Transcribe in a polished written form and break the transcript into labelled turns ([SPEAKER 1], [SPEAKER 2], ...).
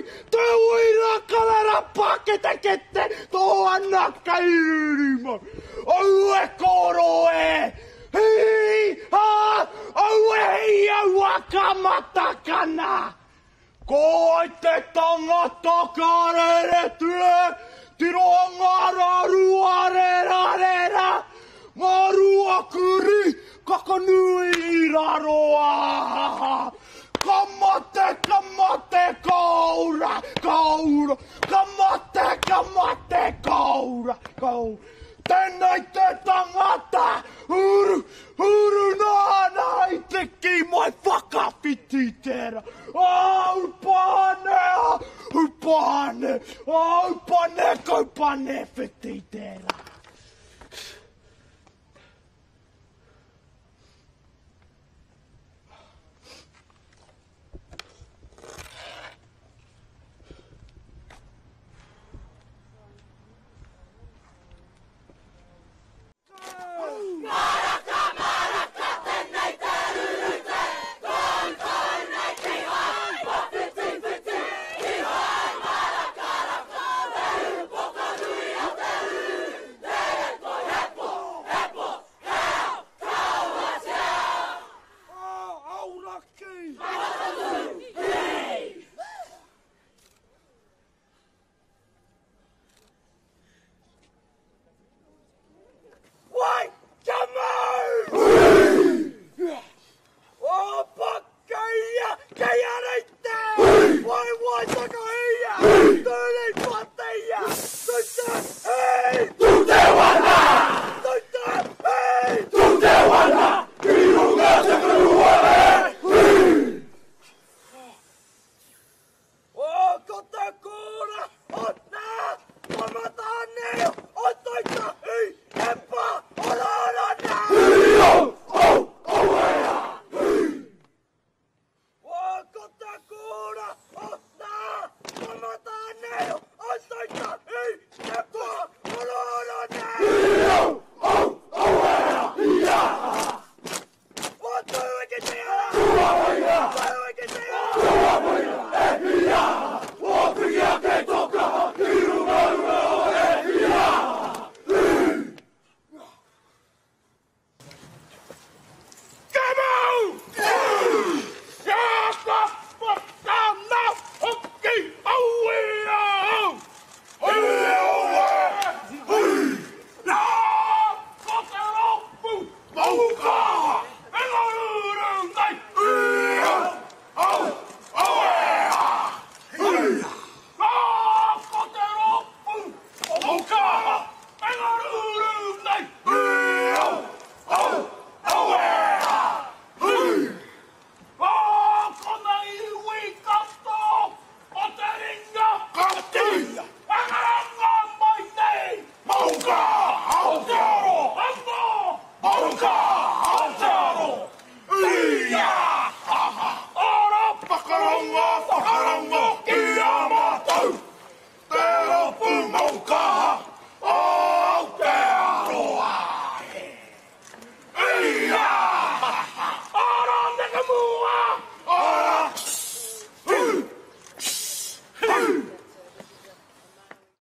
[SPEAKER 1] te uira kalera pakete kete, tō anaka irimo. Au e koro e, hei, ha, au e hei au akamata kana. Ko ai te tangata karere tue, tiro ngara rua rera rera, ngā rua kuri, kakanui I raroa. Kamate, kamate, kaura, kaura, kamate, kamate, kaura, kaura. Tēnei te tangata, huru nāna I te ki mai whakawhiti tērā. Upane, kaupane whiti tērā.